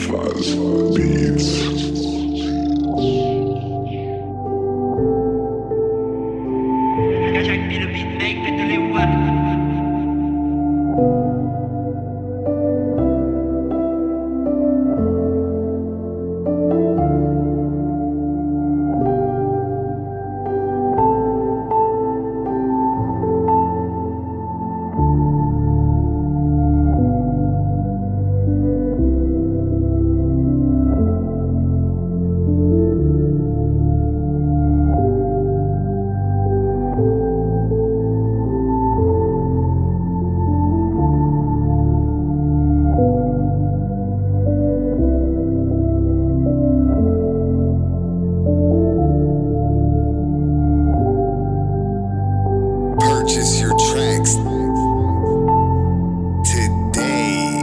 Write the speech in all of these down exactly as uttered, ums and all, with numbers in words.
Nafaz Beats. Jack be the beat make the deliver. Purchase your tracks today.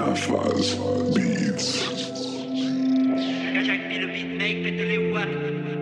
Nafaz Beats. Jack be the beat make the deliver.